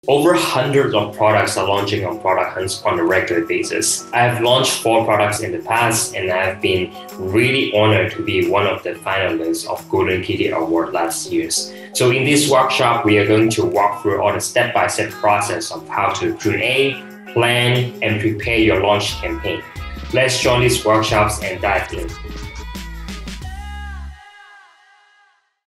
Over hundreds of products are launching on Product Hunts on a regular basis. I have launched 4 products in the past, and I have been really honored to be one of the finalists of Golden Kitty Award last year. So in this workshop, we are going to walk through all the step-by-step process of how to create, plan, and prepare your launch campaign. Let's join these workshops and dive in.